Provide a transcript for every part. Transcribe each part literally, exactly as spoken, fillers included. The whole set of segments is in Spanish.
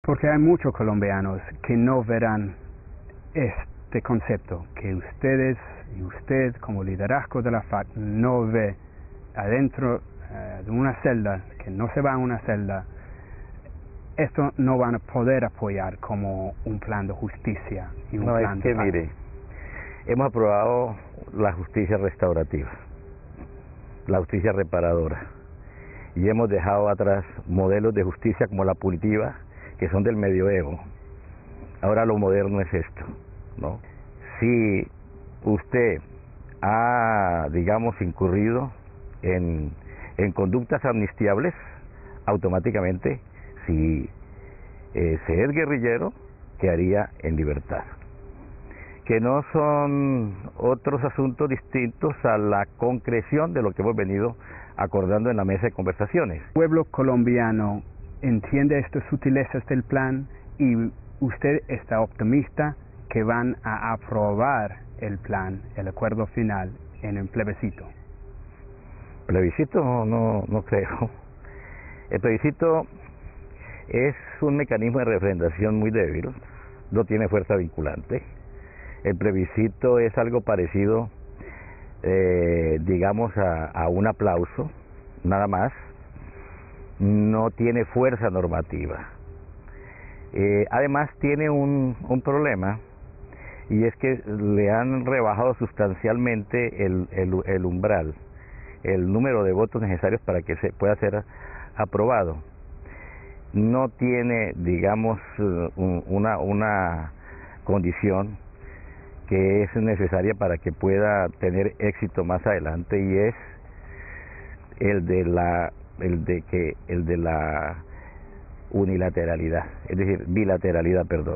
Porque hay muchos colombianos que no verán este concepto, que ustedes y usted como liderazgo de la FARC no ve adentro uh, de una celda, que no se va a una celda. Esto no van a poder apoyar como un plan de justicia y un no, plan es que de paz. Mire, hemos aprobado la justicia restaurativa, la justicia reparadora, y hemos dejado atrás modelos de justicia como la punitiva, que son del medioevo. Ahora lo moderno es esto, ¿no? Si usted ha, digamos, incurrido en, en conductas amnistiables, automáticamente, si eh, se es guerrillero, quedaría en libertad. Que no son otros asuntos distintos a la concreción de lo que hemos venido acordando en la mesa de conversaciones. El pueblo colombiano entiende estas sutilezas del plan y usted está optimista que van a aprobar el plan, el acuerdo final, en el plebiscito. Plebiscito no, no, no creo. El plebiscito es un mecanismo de refrendación muy débil, no tiene fuerza vinculante. El plebiscito es algo parecido, eh, digamos, a, a un aplauso, nada más. No tiene fuerza normativa. Eh, además tiene un, un problema, y es que le han rebajado sustancialmente el, el, el umbral, el número de votos necesarios para que se pueda ser aprobado. No tiene, digamos, una, una condición que es necesaria para que pueda tener éxito más adelante, y es el de la el de que el de la unilateralidad, es decir, bilateralidad, perdón.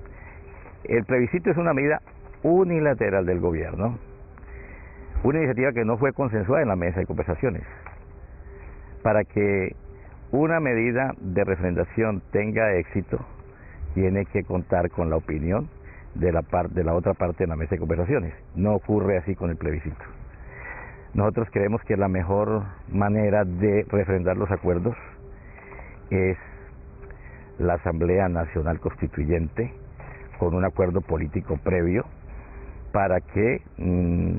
El plebiscito es una medida unilateral del gobierno, una iniciativa que no fue consensuada en la mesa de conversaciones. Para que una medida de refrendación tenga éxito, tiene que contar con la opinión de la parte de la otra parte de la mesa de conversaciones. No ocurre así con el plebiscito. Nosotros creemos que la mejor manera de refrendar los acuerdos es la Asamblea Nacional Constituyente, con un acuerdo político previo, para que mmm,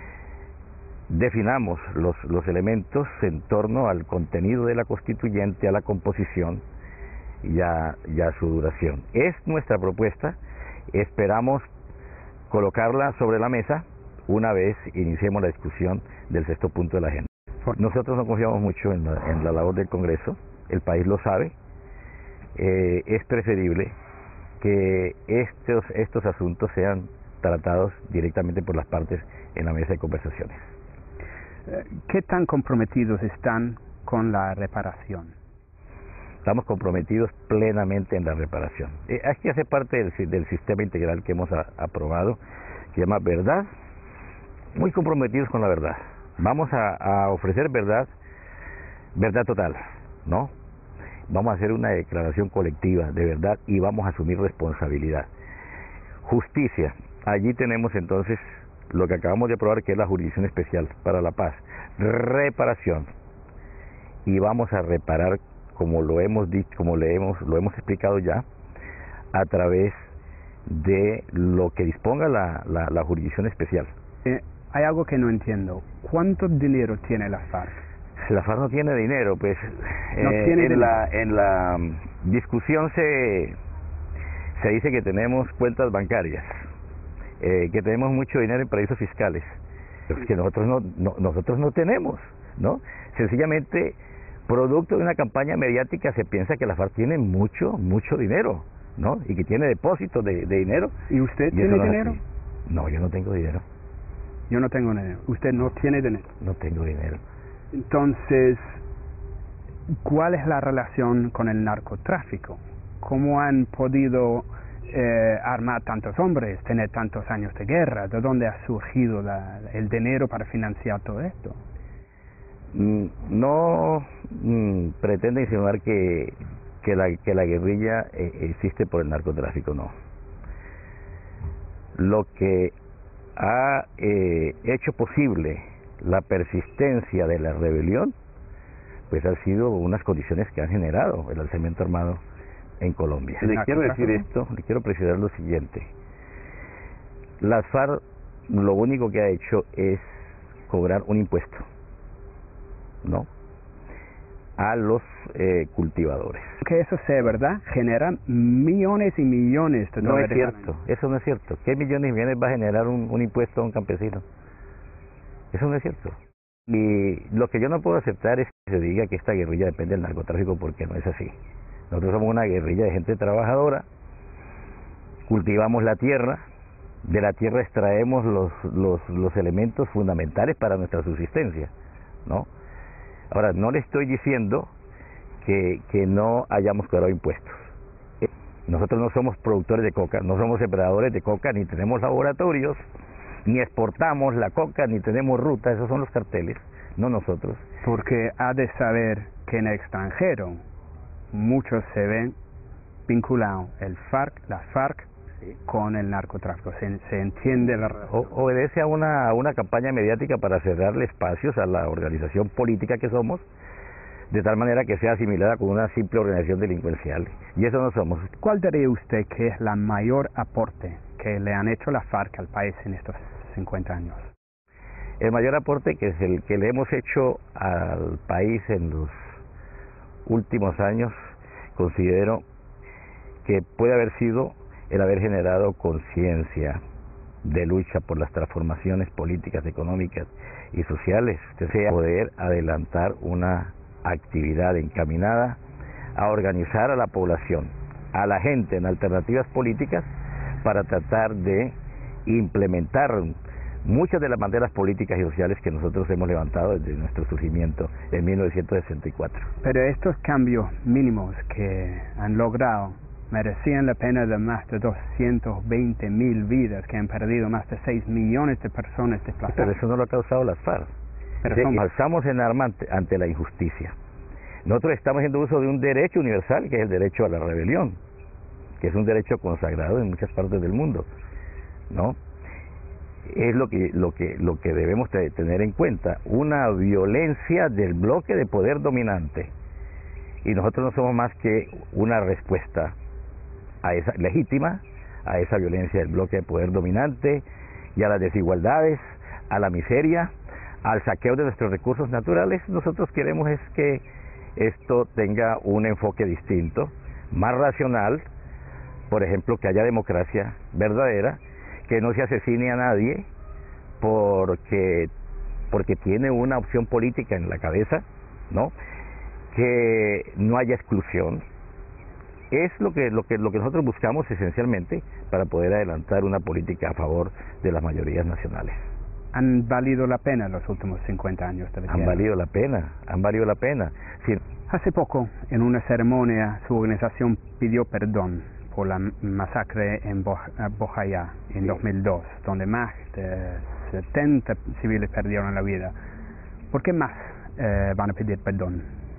definamos los, los elementos en torno al contenido de la constituyente, a la composición y a, y a su duración. Es nuestra propuesta, esperamos colocarla sobre la mesa una vez iniciemos la discusión del sexto punto de la agenda. Nosotros no confiamos mucho en la, en la labor del Congreso, el país lo sabe. Eh, es preferible que estos, estos asuntos sean tratados directamente por las partes en la mesa de conversaciones. ¿Qué tan comprometidos están con la reparación? Estamos comprometidos plenamente en la reparación. Eh, aquí hace parte del, del sistema integral que hemos a, aprobado, que se llama Verdad, muy comprometidos con la verdad. Vamos a, a ofrecer verdad, verdad total, ¿no? Vamos a hacer una declaración colectiva de verdad y vamos a asumir responsabilidad. Justicia, allí tenemos entonces lo que acabamos de aprobar, que es la Jurisdicción Especial para la Paz. Reparación, y vamos a reparar, como lo hemos dicho, como le hemos, lo hemos explicado ya, a través de lo que disponga la, la, la Jurisdicción Especial. Eh, hay algo que no entiendo. ¿Cuánto dinero tiene la FARC? La FARC no tiene dinero, pues no eh, tiene en, dinero. La, en la discusión se, se dice que tenemos cuentas bancarias, eh, que tenemos mucho dinero en paraísos fiscales, pues que nosotros no, no, nosotros no tenemos, ¿no? Sencillamente, producto de una campaña mediática, se piensa que la FARC tiene mucho, mucho dinero, ¿no? Y que tiene depósitos de, de dinero. ¿Y usted y tiene no dinero? No, yo no tengo dinero. Yo no tengo dinero. ¿Usted no tiene dinero? No tengo dinero. Entonces, ¿cuál es la relación con el narcotráfico? ¿Cómo han podido eh, armar tantos hombres, tener tantos años de guerra? ¿De dónde ha surgido la, el dinero para financiar todo esto? Mm, no mm, pretende insinuar que, que, la, que la guerrilla eh, existe por el narcotráfico, no. Lo que ha eh, hecho posible la persistencia de la rebelión, pues han sido unas condiciones que han generado el alzamiento armado en Colombia. Le quiero decir esto, le quiero precisar lo siguiente. Las FARC lo único que ha hecho es cobrar un impuesto, ¿no?, a los eh, cultivadores. Que eso sea verdad, generan millones y millones de dólares. No es cierto, eso no es cierto. ¿Qué millones y millones va a generar un, un impuesto a un campesino? Eso no es cierto. Y lo que yo no puedo aceptar es que se diga que esta guerrilla depende del narcotráfico, porque no es así. Nosotros somos una guerrilla de gente trabajadora, cultivamos la tierra, de la tierra extraemos los, los, los elementos fundamentales para nuestra subsistencia, ¿no? Ahora, no le estoy diciendo que, que no hayamos cobrado impuestos. Nosotros no somos productores de coca, no somos sembradores de coca, ni tenemos laboratorios, ni exportamos la coca, ni tenemos ruta, esos son los carteles, no nosotros. Porque ha de saber que en el extranjero muchos se ven vinculados, el FARC, la FARC, sí, con el narcotráfico, se, se entiende la relación. O, obedece a una, a una campaña mediática para cerrarle espacios a la organización política que somos, de tal manera que sea asimilada con una simple organización delincuencial, y eso no somos. ¿Cuál diría usted que es la mayor aporte que le han hecho la FARC al país en estos cincuenta años? El mayor aporte que es el que le hemos hecho al país en los últimos años, considero que puede haber sido el haber generado conciencia de lucha por las transformaciones políticas, económicas y sociales, que sea poder adelantar una actividad encaminada a organizar a la población, a la gente en alternativas políticas, para tratar de implementar muchas de las banderas políticas y sociales que nosotros hemos levantado desde nuestro surgimiento en mil novecientos sesenta y cuatro. Pero estos cambios mínimos que han logrado merecían la pena de más de doscientos veinte mil vidas que han perdido, más de seis millones de personas desplazadas. Pero eso no lo ha causado las FARC. Pero son... alzamos en arma ante, ante la injusticia. Nosotros estamos haciendo uso de un derecho universal, que es el derecho a la rebelión, que es un derecho consagrado en muchas partes del mundo, ¿no? Es lo que lo que lo que debemos tener en cuenta, una violencia del bloque de poder dominante, y nosotros no somos más que una respuesta a esa legítima a esa violencia del bloque de poder dominante y a las desigualdades, a la miseria, al saqueo de nuestros recursos naturales. Nosotros queremos es que esto tenga un enfoque distinto, más racional, por ejemplo, que haya democracia verdadera, que no se asesine a nadie porque porque tiene una opción política en la cabeza, ¿no? Que no haya exclusión. Es lo que lo que lo que nosotros buscamos esencialmente para poder adelantar una política a favor de las mayorías nacionales. ¿Han valido la pena los últimos cincuenta años de Han valido la pena, han valido la pena. Sí. Hace poco, en una ceremonia, su organización pidió perdón por la masacre en Bojayá en sí. dos mil dos, donde más de setenta civiles perdieron la vida. ¿Por qué más eh, van a pedir perdón?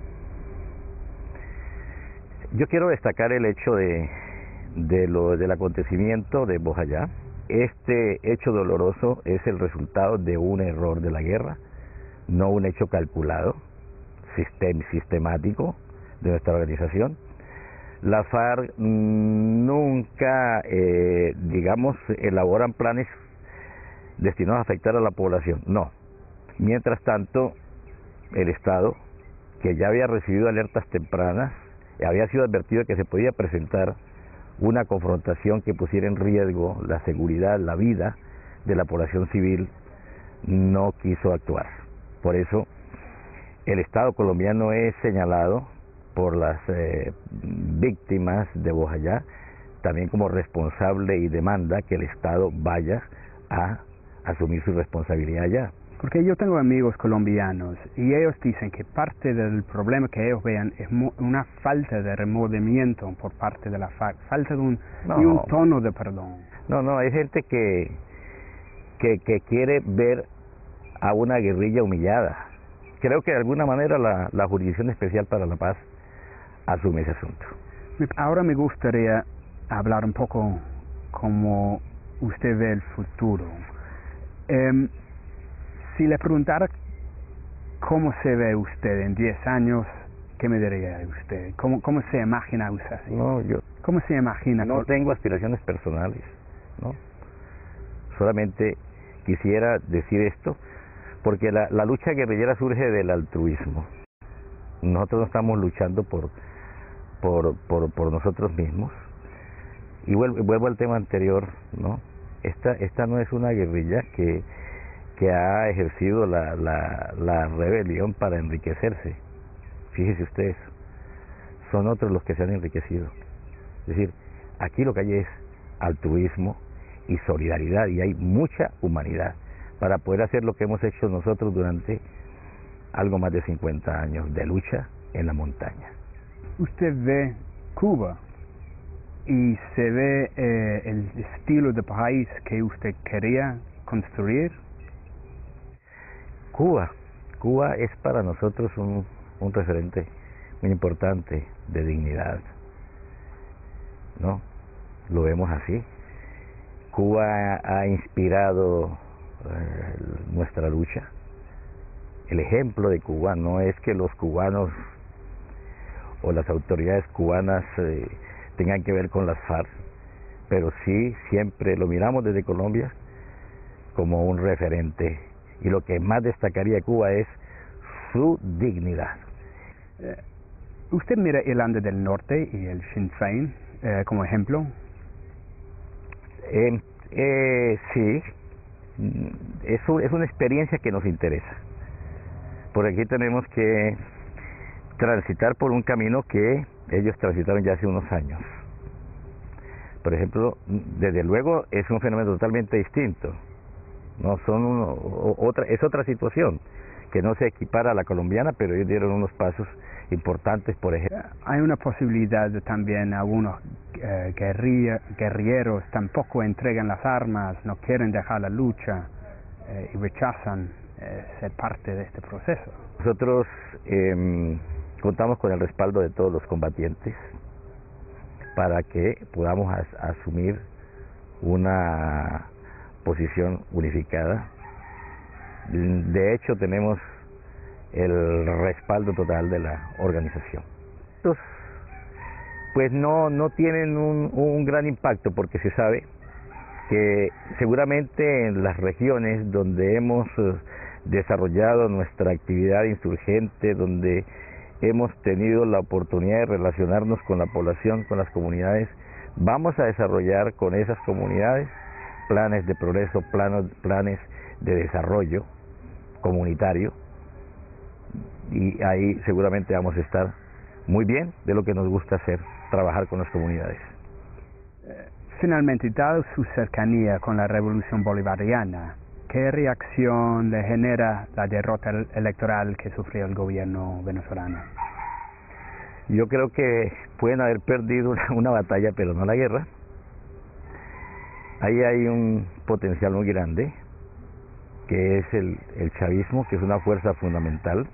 Yo quiero destacar el hecho de, de lo, del acontecimiento de Bojayá. Este hecho doloroso es el resultado de un error de la guerra, no un hecho calculado, sistem, sistemático de nuestra organización. La FARC nunca, eh, digamos, elaboran planes destinados a afectar a la población, no. Mientras tanto, el Estado, que ya había recibido alertas tempranas, había sido advertido de que se podía presentar una confrontación que pusiera en riesgo la seguridad, la vida de la población civil, no quiso actuar. Por eso, el Estado colombiano es señalado por las eh, víctimas de Bojayá también como responsable, y demanda que el Estado vaya a asumir su responsabilidad allá. Porque yo tengo amigos colombianos y ellos dicen que parte del problema que ellos vean es una falta de remordimiento por parte de la FARC, falta de un, no, y un tono de perdón. No, no, hay gente que, que, que quiere ver a una guerrilla humillada. Creo que de alguna manera la, la Jurisdicción Especial para la Paz asume ese asunto. Ahora me gustaría hablar un poco como usted ve el futuro. Eh, Si le preguntara cómo se ve usted en diez años, ¿qué me diría usted? ¿Cómo, cómo se imagina usted? No, yo ¿Cómo se imagina? no tengo aspiraciones personales, ¿no? Solamente quisiera decir esto, porque la, la lucha guerrillera surge del altruismo. Nosotros no estamos luchando por, por, por, por nosotros mismos. Y vuelvo, vuelvo al tema anterior, ¿no? Esta, esta no es una guerrilla que, que ha ejercido la, la, la rebelión para enriquecerse. Fíjese ustedes, son otros los que se han enriquecido. Es decir, aquí lo que hay es altruismo y solidaridad, y hay mucha humanidad para poder hacer lo que hemos hecho nosotros durante algo más de cincuenta años de lucha en la montaña. Usted ve Cuba y se ve eh, el estilo de país que usted quería construir. Cuba, Cuba es para nosotros un, un referente muy importante de dignidad, ¿no? Lo vemos así. Cuba ha inspirado eh, nuestra lucha. El ejemplo de Cuba no es que los cubanos o las autoridades cubanas eh, tengan que ver con las FARC, pero sí siempre lo miramos desde Colombia como un referente, y lo que más destacaría Cuba es su dignidad. Eh, ¿Usted mira Irlanda del Norte y el Sinn Féin eh, como ejemplo? Eh, eh, sí, eso es una experiencia que nos interesa. Por aquí tenemos que transitar por un camino que ellos transitaron ya hace unos años. Por ejemplo, desde luego es un fenómeno totalmente distinto. No son uno, otra, es otra situación que no se equipara a la colombiana, pero ellos dieron unos pasos importantes, por ejemplo. Hay una posibilidad de también algunos eh, guerrilla, guerrilleros tampoco entregan las armas, no quieren dejar la lucha eh, y rechazan eh, ser parte de este proceso. Nosotros eh, contamos con el respaldo de todos los combatientes para que podamos as asumir una posición unificada. De hecho, tenemos el respaldo total de la organización. Entonces, pues no, no tienen un, un gran impacto, porque se sabe que seguramente en las regiones donde hemos desarrollado nuestra actividad insurgente, donde hemos tenido la oportunidad de relacionarnos con la población, con las comunidades, vamos a desarrollar con esas comunidades planes de progreso, planos, planes de desarrollo comunitario, y ahí seguramente vamos a estar muy bien de lo que nos gusta hacer, trabajar con las comunidades. Finalmente, dado su cercanía con la revolución bolivariana, ¿qué reacción le genera la derrota electoral que sufrió el gobierno venezolano? Yo creo que pueden haber perdido una, una batalla, pero no la guerra. Ahí hay un potencial muy grande, que es el, el chavismo, que es una fuerza fundamental.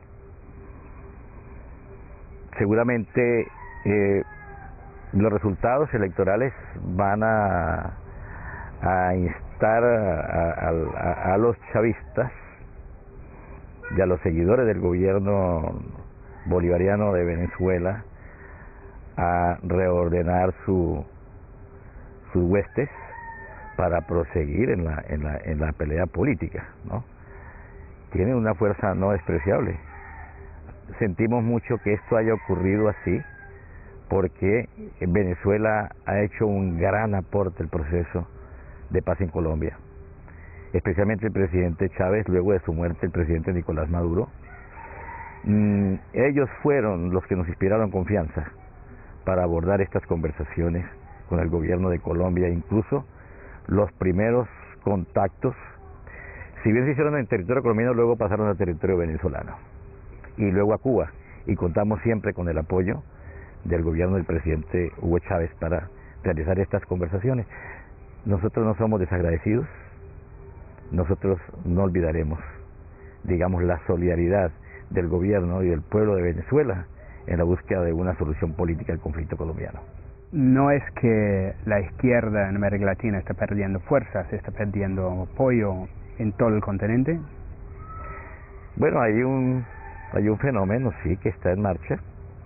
Seguramente eh, los resultados electorales van a, a instar a, a, a los chavistas y a los seguidores del gobierno bolivariano de Venezuela a reordenar su, sus huestes para proseguir en la, en la, en la pelea política, ¿no? Tienen una fuerza no despreciable. Sentimos mucho que esto haya ocurrido así, porque Venezuela ha hecho un gran aporte al proceso de paz en Colombia, especialmente el presidente Chávez, luego de su muerte el presidente Nicolás Maduro. Mm, ellos fueron los que nos inspiraron confianza para abordar estas conversaciones con el gobierno de Colombia. Incluso los primeros contactos, si bien se hicieron en territorio colombiano, luego pasaron a territorio venezolano y luego a Cuba, y contamos siempre con el apoyo del gobierno del presidente Hugo Chávez para realizar estas conversaciones. Nosotros no somos desagradecidos, nosotros no olvidaremos, digamos, la solidaridad del gobierno y del pueblo de Venezuela en la búsqueda de una solución política al conflicto colombiano. No es que la izquierda en América Latina está perdiendo fuerzas, está perdiendo apoyo en todo el continente. Bueno, hay un hay un fenómeno, sí, que está en marcha,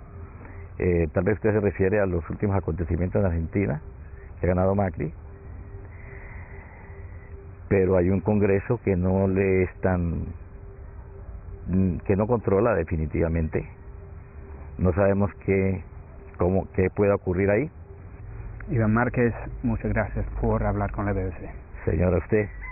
Eh, tal vez usted se refiere a los últimos acontecimientos en Argentina, que ha ganado Macri, pero hay un Congreso que no le es tan, que no controla definitivamente. No sabemos qué, cómo, qué pueda ocurrir ahí. Iván Márquez, muchas gracias por hablar con la B B C. Señora, usted.